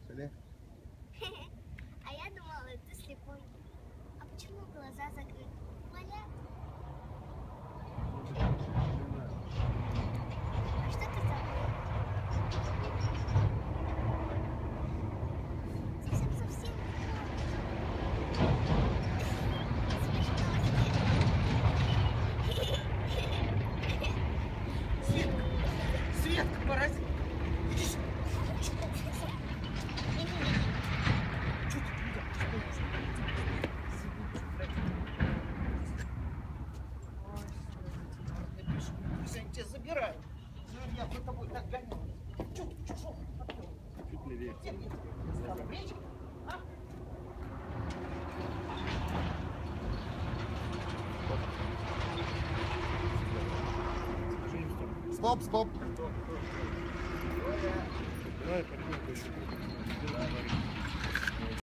приехали. А я думала, ты слепой. А почему глаза закрыты? Болят? А что ты забыл? Совсем не помню. Светка! Светка, паразит! Иди сюда! Что ты туда? Я тебя забираю. Я за тобой так гонял. Чё? Чуть левее. Где мне? Там речка? А? Стоп, стоп. Давай, пойдем.